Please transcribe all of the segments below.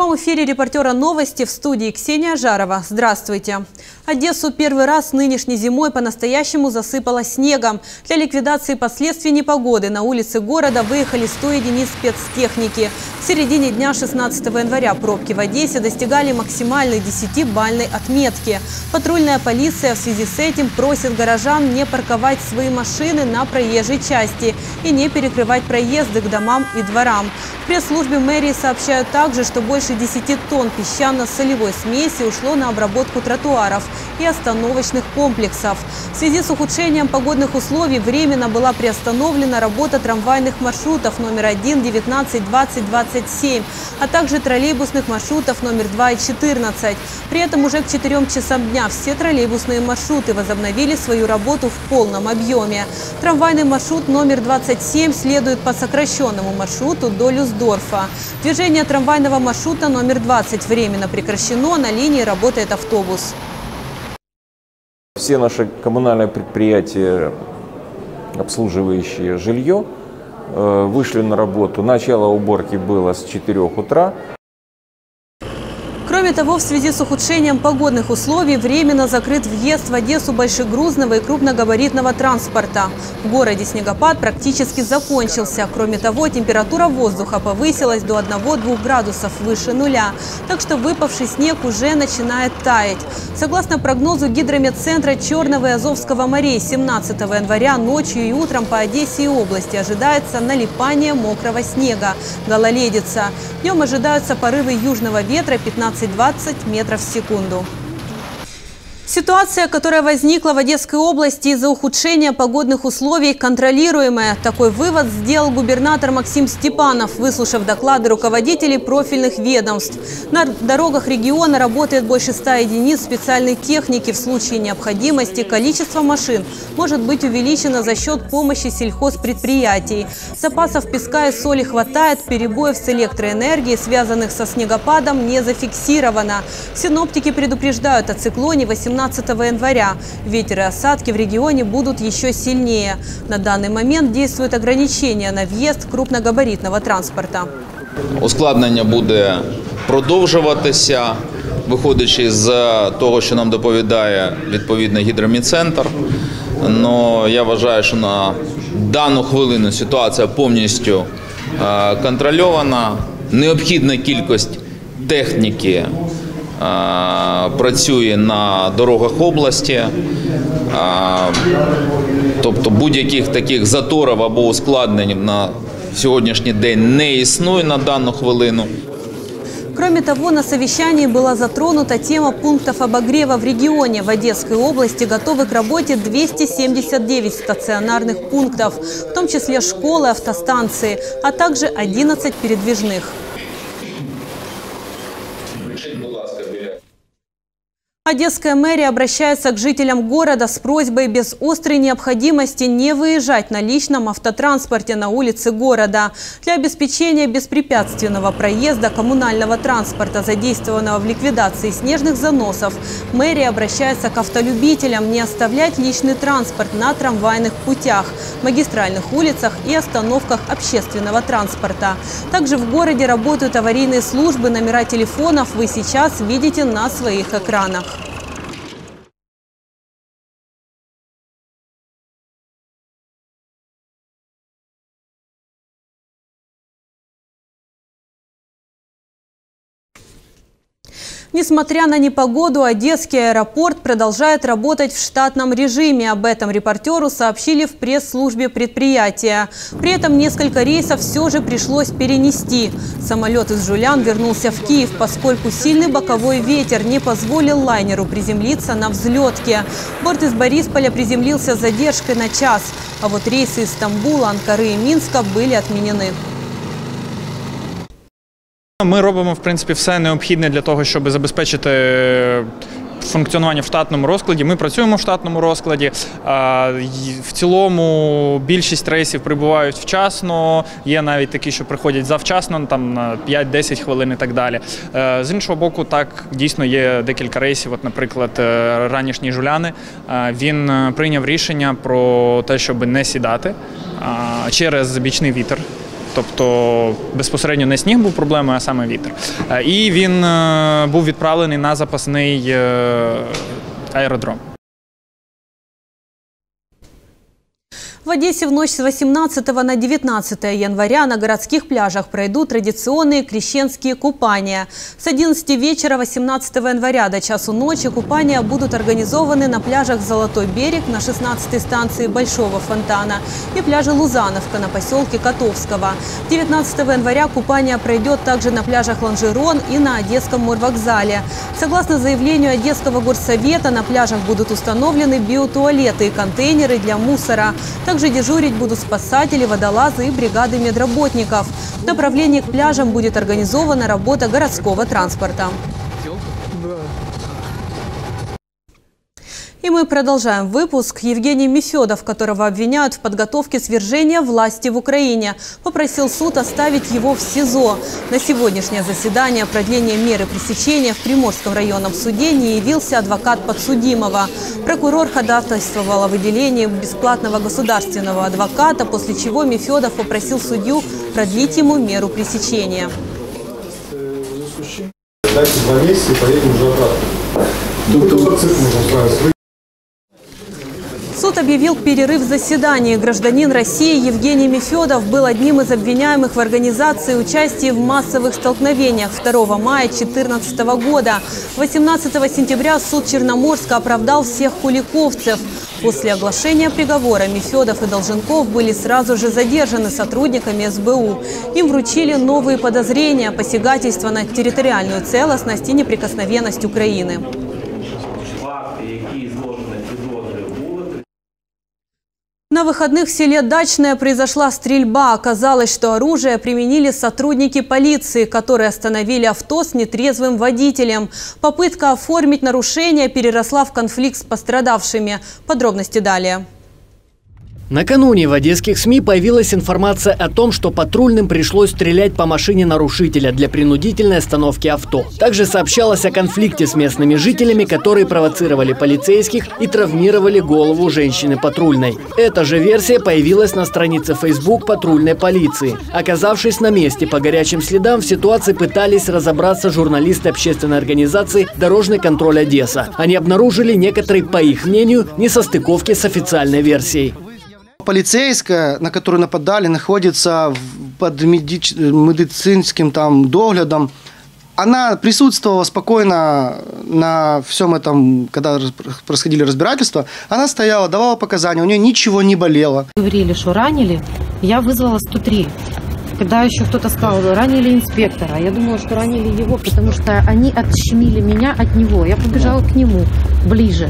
прямом эфире репортера «Новости» в студии Ксения Жарова. Здравствуйте. Одессу первый раз нынешней зимой по-настоящему засыпало снегом. Для ликвидации последствий непогоды на улицы города выехали 100 единиц спецтехники. В середине дня 16 января пробки в Одессе достигали максимальной 10-бальной отметки. Патрульная полиция в связи с этим просит горожан не парковать свои машины на проезжей части и не перекрывать проезды к домам и дворам. В пресс-службе мэрии сообщают также, что больше 10 тонн песчано-солевой смеси ушло на обработку тротуаров и остановочных комплексов. В связи с ухудшением погодных условий временно была приостановлена работа трамвайных маршрутов номер 1, 19, 20, 27, а также троллейбусных маршрутов номер 2 и 14. При этом уже к 4 часам дня все троллейбусные маршруты возобновили свою работу в полном объеме. Трамвайный маршрут номер 27 следует по сокращенному маршруту до Люсдорфа. Движение трамвайного маршрута номер 20 временно прекращено, на линии работает автобус. Все наши коммунальные предприятия, обслуживающие жилье, вышли на работу. Начало уборки было с 4 утра. Кроме того, в связи с ухудшением погодных условий временно закрыт въезд в Одессу большегрузного и крупногабаритного транспорта. В городе снегопад практически закончился. Кроме того, температура воздуха повысилась до 1–2 градусов выше нуля. Так что выпавший снег уже начинает таять. Согласно прогнозу гидрометцентра Черного и Азовского морей, 17 января ночью и утром по Одессе и области ожидается налипание мокрого снега, гололедица. Днем ожидаются порывы южного ветра 15–20 метров в секунду. Ситуация, которая возникла в Одесской области из-за ухудшения погодных условий, контролируемая. Такой вывод сделал губернатор Максим Степанов, выслушав доклады руководителей профильных ведомств. На дорогах региона работает больше 100 единиц специальной техники. В случае необходимости количество машин может быть увеличено за счет помощи сельхозпредприятий. Запасов песка и соли хватает, перебоев с электроэнергией, связанных со снегопадом, не зафиксировано. Синоптики предупреждают о циклоне 18 января. Ветер и осадки в регионе будут еще сильнее. На данный момент действуют ограничения на в'їзд крупногабаритного транспорта. Ускладнення буде продовжуватися, виходячи з того, що нам доповідає відповідний гідрометцентр. Но я вважаю, що на дану хвилину ситуація повністю контрольована. Необхідна кількість техніки працює на дорогах області, тобто будь-яких таких заторів або ускладнень на сьогоднішній день не існує на дану хвилину. Кроме того, на совещании была затронута тема пунктов обогрева в регионе. В Одесской области готовы к работе 279 стационарных пунктов, в том числе школы, автостанции, а также 11 передвижных. Одесская мэрия обращается к жителям города с просьбой без острой необходимости не выезжать на личном автотранспорте на улицы города. Для обеспечения беспрепятственного проезда коммунального транспорта, задействованного в ликвидации снежных заносов, мэрия обращается к автолюбителям не оставлять личный транспорт на трамвайных путях, магистральных улицах и остановках общественного транспорта. Также в городе работают аварийные службы, номера телефонов вы сейчас видите на своих экранах. Несмотря на непогоду, Одесский аэропорт продолжает работать в штатном режиме. Об этом репортеру сообщили в пресс-службе предприятия. При этом несколько рейсов все же пришлось перенести. Самолет из Жулян вернулся в Киев, поскольку сильный боковой ветер не позволил лайнеру приземлиться на взлетке. Борт из Борисполя приземлился с задержкой на час. А вот рейсы из Стамбула, Анкары и Минска были отменены. Ми робимо, в принципі, все необхідне для того, щоб забезпечити функціонування в штатному розкладі. Ми працюємо в штатному розкладі. В цілому більшість рейсів прибувають вчасно, є навіть такі, що приходять завчасно, там на 5-10 хвилин і так далі. З іншого боку, так, дійсно є декілька рейсів, от, наприклад, ранішній Жуляни. Він прийняв рішення про те, щоб не сідати через бічний вітер. тобто безпосередньо не сніг був проблемою, а саме вітер. І він був відправлений на запасний аеродром. В Одессе в ночь с 18 на 19 января на городских пляжах пройдут традиционные крещенские купания. С 11 вечера 18 января до часу ночи купания будут организованы на пляжах «Золотой берег» на 16-й станции Большого фонтана и пляже «Лузановка» на поселке Котовского. 19 января купание пройдет также на пляжах «Лонжерон» и на Одесском морвокзале. Согласно заявлению Одесского горсовета, на пляжах будут установлены биотуалеты и контейнеры для мусора. Также дежурить будут спасатели, водолазы и бригады медработников. В направлении к пляжам будет организована работа городского транспорта. И мы продолжаем выпуск. Евгений Мефедов, которого обвиняют в подготовке свержения власти в Украине, попросил суд оставить его в СИЗО. На сегодняшнее заседание продления меры пресечения в Приморском районном суде не явился адвокат подсудимого. Прокурор ходатайствовал о выделении бесплатного государственного адвоката, после чего Мефедов попросил судью продлить ему меру пресечения. Дайте 2 месяца и поедем уже обратно. Суд объявил перерыв в заседании. Гражданин России Евгений Мефедов был одним из обвиняемых в организации участия в массовых столкновениях 2 мая 2014 года. 18 сентября суд Черноморска оправдал всех куликовцев. После оглашения приговора Мефедов и Долженков были сразу же задержаны сотрудниками СБУ. Им вручили новые подозрения – посягательство на территориальную целостность и неприкосновенность Украины. На выходных в селе Дачное произошла стрельба. Оказалось, что оружие применили сотрудники полиции, которые остановили авто с нетрезвым водителем. Попытка оформить нарушение переросла в конфликт с пострадавшими. Подробности далее. Накануне в одесских СМИ появилась информация о том, что патрульным пришлось стрелять по машине нарушителя для принудительной остановки авто. Также сообщалось о конфликте с местными жителями, которые провоцировали полицейских и травмировали голову женщины патрульной. Эта же версия появилась на странице Facebook патрульной полиции. Оказавшись на месте по горячим следам, в ситуации пытались разобраться журналисты общественной организации «Дорожный контроль Одесса». Они обнаружили некоторые, по их мнению, несостыковки с официальной версией. Полицейская, на которую нападали, находится под медицинским доглядом. Она присутствовала спокойно на всем этом, когда происходили разбирательства. Она стояла, давала показания, у нее ничего не болело. Говорили, что ранили, я вызвала 103. Когда еще кто-то сказал, ранили инспектора, я думала, что ранили его, потому что они отщемили меня от него. Я побежала к нему ближе.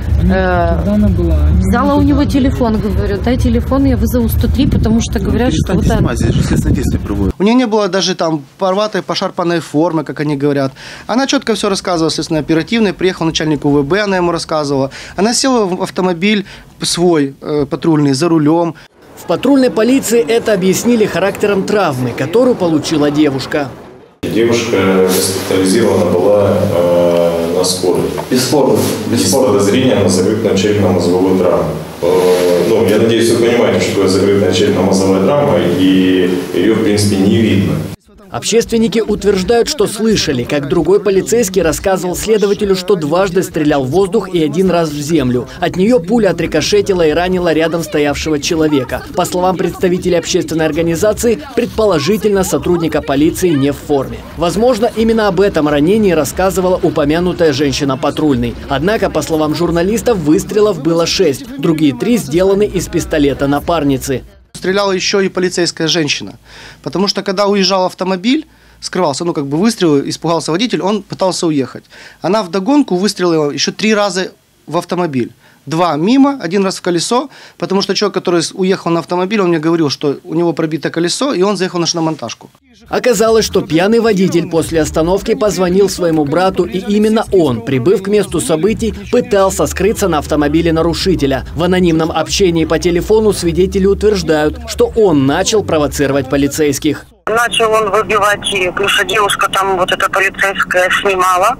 Взяла у него телефон, говорю, дай телефон, я вызову 103, потому что говорят, что вот это... У нее не было даже порватой, пошарпанной формы, как они говорят. Она четко все рассказывала, следственно, оперативно. Приехал начальник УВБ, она ему рассказывала. Она села в автомобиль свой, патрульный, за рулем. В патрульной полиции это объяснили характером травмы, которую получила девушка. Девушка госпитализирована была на скорой. Без подозрения на закрытую черепно-мозговую травму. Я надеюсь, вы понимаете, что это закрытая черепно-мозговая травма, и ее, в принципе, не видно. Общественники утверждают, что слышали, как другой полицейский рассказывал следователю, что дважды стрелял в воздух и 1 раз в землю. От нее пуля отрикошетила и ранила рядом стоявшего человека. По словам представителей общественной организации, предположительно сотрудника полиции не в форме. Возможно, именно об этом ранении рассказывала упомянутая женщина патрульный. Однако, по словам журналистов, выстрелов было 6. Другие 3 сделаны из пистолета напарницы. Стреляла еще и полицейская женщина. Потому что, когда уезжал автомобиль, скрывался, выстрелил, испугался водитель, он пытался уехать. Она вдогонку выстрелила еще 3 раза в автомобиль. 2 мимо, 1 раз в колесо, потому что человек, который уехал на автомобиль, он мне говорил, что у него пробито колесо, и он заехал на шиномонтажку. Оказалось, что пьяный водитель после остановки позвонил своему брату, и именно он, прибыв к месту событий, пытался скрыться на автомобиле нарушителя. В анонимном общении по телефону свидетели утверждают, что он начал провоцировать полицейских. Начал он выбивать их, потому что девушка там эта полицейская снимала.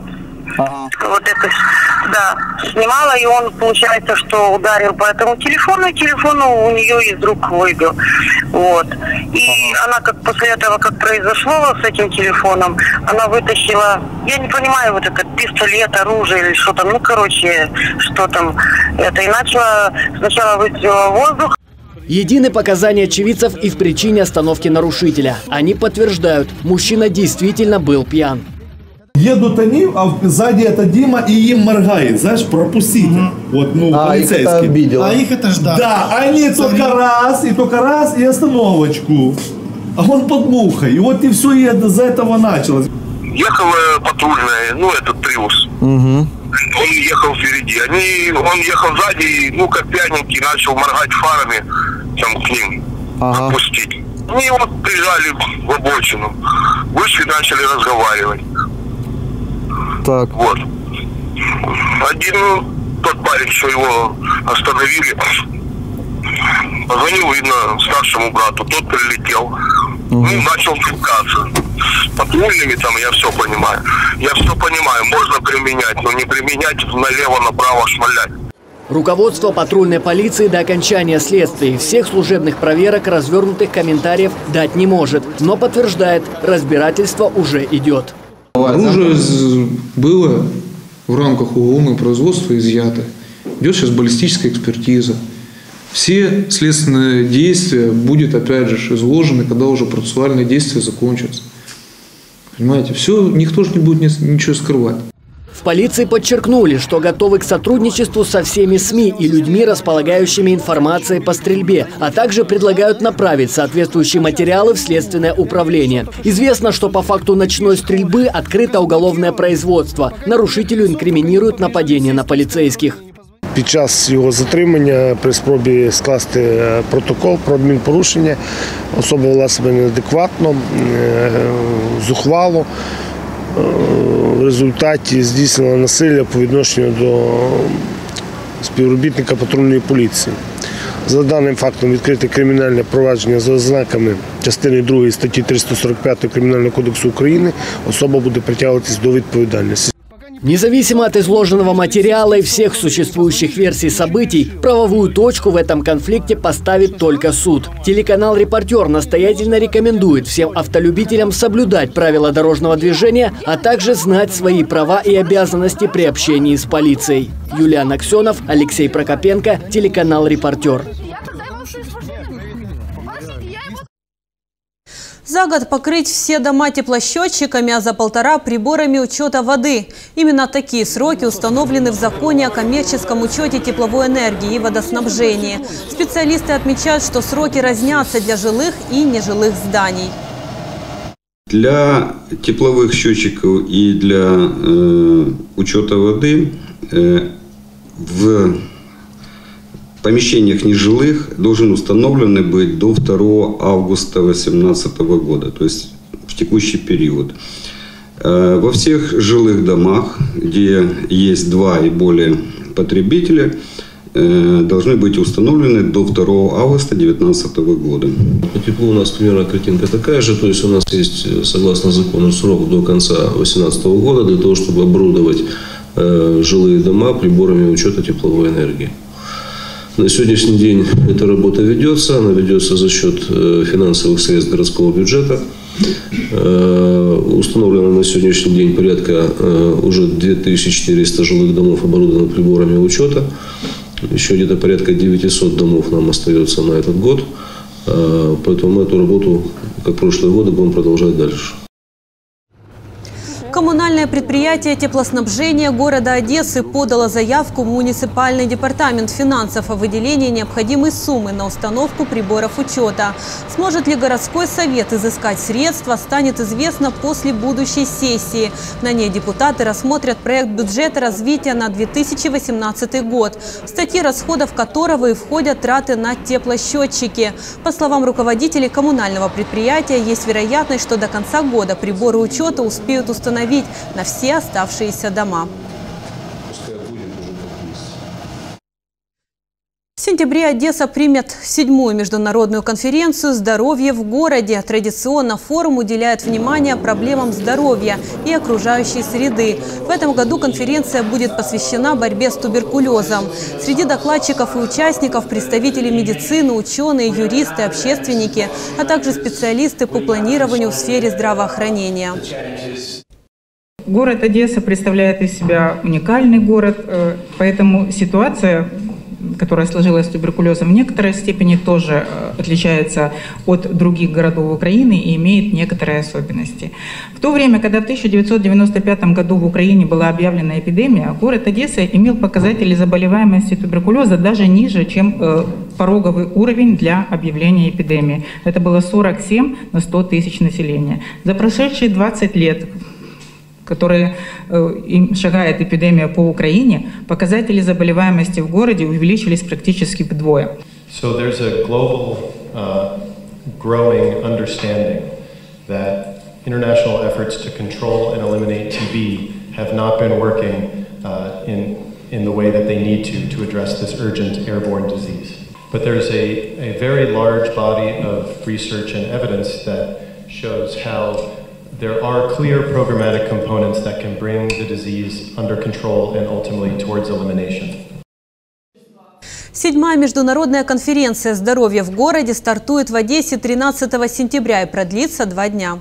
Вот это, да, снимала, и он, получается, что ударил по этому телефону, и телефон у нее из рук выбил. Вот. И она, как после этого, как произошло с этим телефоном, она вытащила, я не понимаю, вот этот пистолет, оружие или что там, ну, короче, что там, это, и начала, сначала выстрелила в воздух. Едины показания очевидцев и в причине остановки нарушителя. Они подтверждают, мужчина действительно был пьян. Едут они, а сзади это Дима, и им моргает, знаешь, пропустите. Вот, ну, полицейский. А их это ждали. Да, они только раз, и остановочку. А он под мухой. И вот и все за этого началось. Ехала патрульная, ну, этот Приус. Он ехал впереди. Он ехал сзади, ну, как пьяненький, начал моргать фарами там к ним, пропустить. Они его прижали в обочину. Вышли, начали разговаривать. Так. Вот. Один, тот парень, что его остановили, позвонил, видно, старшему брату, тот прилетел. Ну, начал толкаться. С патрульными там, я все понимаю. Можно применять, но не применять налево-направо шмалять. Руководство патрульной полиции до окончания следствия всех служебных проверок развернутых комментариев дать не может, но подтверждает, разбирательство уже идет. Оружие было в рамках уголовного производства изъято. Идет сейчас баллистическая экспертиза. Все следственные действия будут опять же изложены, когда уже процессуальные действия закончатся. Понимаете, все, никто же не будет ничего скрывать. В полиции подчеркнули, что готовы к сотрудничеству со всеми СМИ и людьми, располагающими информацией по стрельбе, а также предлагают направить соответствующие материалы в следственное управление. Известно, что по факту ночной стрельбы открыто уголовное производство. Нарушителю инкриминируют нападение на полицейских. Під час його затримання при спробі скласти протокол про адмінпорушення особа вела себе неадекватно, зухвало. В результаті здійснила насилля по відношенню до співробітника патрульної поліції. За даним фактом відкрите кримінальне провадження за ознаками частини 2 статті 345 Кримінального кодексу України. Особа буде притягуватись до відповідальності. Независимо от изложенного материала и всех существующих версий событий, правовую точку в этом конфликте поставит только суд. Телеканал «Репортер» настоятельно рекомендует всем автолюбителям соблюдать правила дорожного движения, а также знать свои права и обязанности при общении с полицией. Юлиан Аксенов, Алексей Прокопенко, телеканал «Репортер». За год покрыть все дома теплосчетчиками, а за 1,5 приборами учета воды. Именно такие сроки установлены в законе о коммерческом учете тепловой энергии и водоснабжении. Специалисты отмечают, что сроки разнятся для жилых и нежилых зданий. Для тепловых счетчиков и для учета воды в помещениях нежилых должен установлены быть до 2 августа 2018 года, то есть в текущий период. Во всех жилых домах, где есть 2 и более потребителя, должны быть установлены до 2 августа 2019 года. По теплу у нас примерно картинка такая же, то есть у нас есть, согласно закону, срок до конца 2018 года для того, чтобы оборудовать жилые дома приборами учета тепловой энергии. На сегодняшний день эта работа ведется, она ведется за счет финансовых средств городского бюджета. Установлено на сегодняшний день порядка уже 2400 жилых домов оборудовано приборами учета. Еще где-то порядка 900 домов нам остается на этот год. Поэтому мы эту работу, как в прошлые годы, будем продолжать дальше. Коммунальное предприятие теплоснабжения города Одессы подало заявку в муниципальный департамент финансов о выделении необходимой суммы на установку приборов учета. Сможет ли городской совет изыскать средства, станет известно после будущей сессии. На ней депутаты рассмотрят проект бюджета развития на 2018 год, в статьи расходов которого и входят траты на теплосчетчики. По словам руководителей коммунального предприятия, есть вероятность, что до конца года приборы учета успеют установить на все оставшиеся дома. В сентябре сентябре Одесса примет 7-ю международную конференцию «Здоровье в городе». Традиционно форум уделяет внимание проблемам здоровья и окружающей среды. В этом году конференция будет посвящена борьбе с туберкулезом. Среди докладчиков и участников представители медицины, ученые, юристы, общественники, а также специалисты по планированию в сфере здравоохранения. Город Одесса представляет из себя уникальный город, поэтому ситуация, которая сложилась с туберкулезом, в некоторой степени тоже отличается от других городов Украины и имеет некоторые особенности. В то время, когда в 1995 году в Украине была объявлена эпидемия, город Одесса имел показатели заболеваемости туберкулеза даже ниже, чем пороговый уровень для объявления эпидемии. Это было 47 на 100 тысяч населения. За прошедшие 20 лет, которые шагает эпидемия по Украине, показатели заболеваемости в городе увеличились практически вдвое. So there's a global growing understanding that international efforts to control and eliminate TB have not been working in the way that they need to address this urgent airborne disease. But there's a very large body of research and evidence that shows how there are clear programmatic components that can bring the disease under control and ultimately towards elimination. 7-я международная конференция «Здоровье в городе» стартует в Одессе 13 сентября и продлится 2 дня.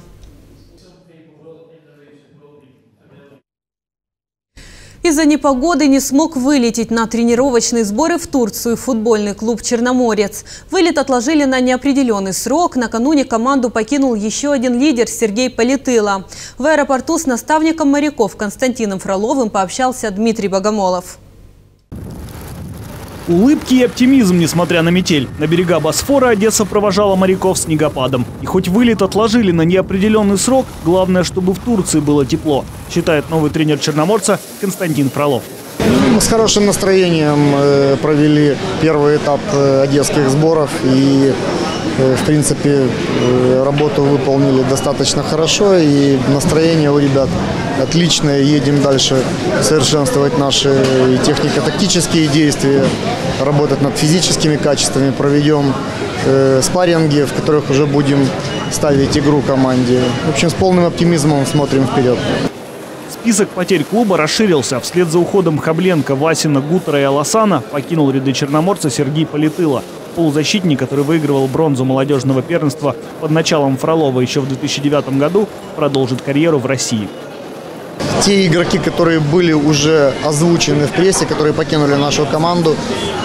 Из-за непогоды не смог вылететь на тренировочные сборы в Турцию футбольный клуб «Черноморец». Вылет отложили на неопределенный срок. Накануне команду покинул еще один лидер Сергей Политыло. В аэропорту с наставником моряков Константином Фроловым пообщался Дмитрий Богомолов. Улыбки и оптимизм, несмотря на метель. На берега Босфора Одесса провожала моряков снегопадом. И хоть вылет отложили на неопределенный срок, главное, чтобы в Турции было тепло, считает новый тренер «Черноморца» Константин Фролов. Мы с хорошим настроением провели первый этап одесских сборов и, в принципе, работу выполнили достаточно хорошо, и настроение у ребят отличное. Едем дальше совершенствовать наши технико-тактические действия, работать над физическими качествами, проведем спарринги, в которых уже будем ставить игру команде. В общем, с полным оптимизмом смотрим вперед. Список потерь клуба расширился. Вслед за уходом Хабленко, Васина, Гутера и Аласана покинул ряды «Черноморца» Сергей Политыло. Полузащитник, который выигрывал бронзу молодежного первенства под началом Фролова еще в 2009 году, продолжит карьеру в России. Те игроки, которые были уже озвучены в прессе, которые покинули нашу команду,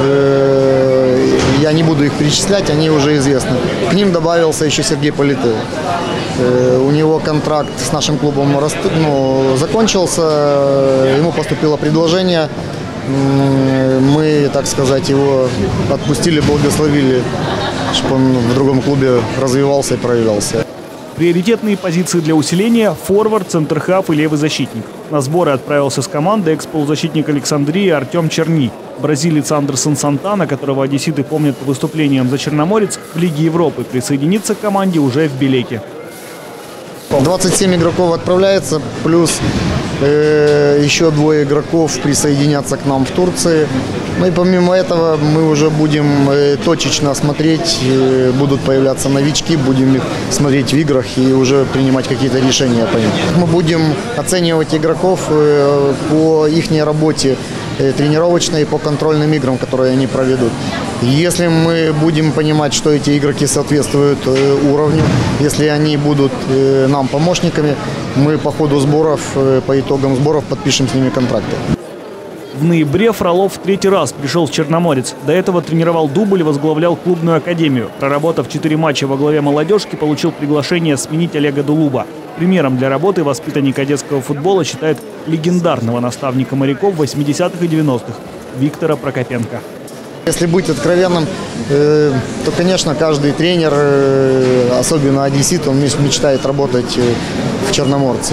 я не буду их перечислять, они уже известны. К ним добавился еще Сергей Политыло. У него контракт с нашим клубом закончился, ему поступило предложение. Мы, так сказать, его отпустили, благословили, чтобы он в другом клубе развивался и проявлялся. Приоритетные позиции для усиления – форвард, центр-хав и левый защитник. На сборы отправился с командой экс-полузащитник Александрии Артем Черни. Бразилец Андерсон Сантана, которого одесситы помнят по выступлениям за «Черноморец», в Лиге Европы присоединится к команде уже в Белеке. 27 игроков отправляется, плюс еще 2 игроков присоединятся к нам в Турции. Ну и помимо этого мы уже будем точечно смотреть, будут появляться новички, будем их смотреть в играх и уже принимать какие-то решения по ним. Мы будем оценивать игроков по их работе тренировочной и по контрольным играм, которые они проведут. Если мы будем понимать, что эти игроки соответствуют уровню, если они будут нам помощниками, мы по ходу сборов, по итогам сборов подпишем с ними контракты. В ноябре Фролов в 3-й раз пришел в «Черноморец». До этого тренировал дубль и возглавлял клубную академию. Проработав 4 матча во главе молодежки, получил приглашение сменить Олега Дулуба. Примером для работы воспитанник одесского футбола считает легендарного наставника моряков 80-х и 90-х Виктора Прокопенко. Если быть откровенным, то, конечно, каждый тренер, особенно одессит, он мечтает работать в «Черноморце».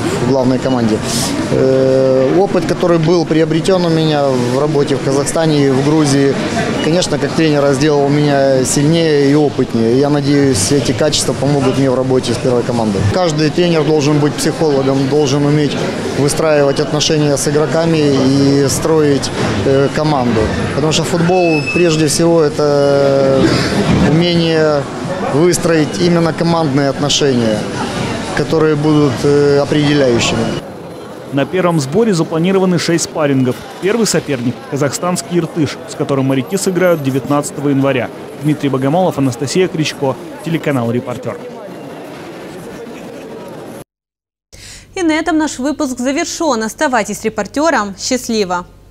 в главной команде. Опыт, который был приобретен у меня в работе в Казахстане и в Грузии, конечно, как тренера сделал меня сильнее и опытнее. Я надеюсь, эти качества помогут мне в работе с первой командой. Каждый тренер должен быть психологом, должен уметь выстраивать отношения с игроками и строить команду. Потому что футбол, прежде всего, это умение выстроить именно командные отношения, которые будут определяющими. На первом сборе запланированы 6 спаррингов. Первый соперник – казахстанский Иртыш, с которым моряки сыграют 19 января. Дмитрий Богомолов, Анастасия Кричко, телеканал «Репортер». И на этом наш выпуск завершен. Оставайтесь с «Репортером». Счастливо!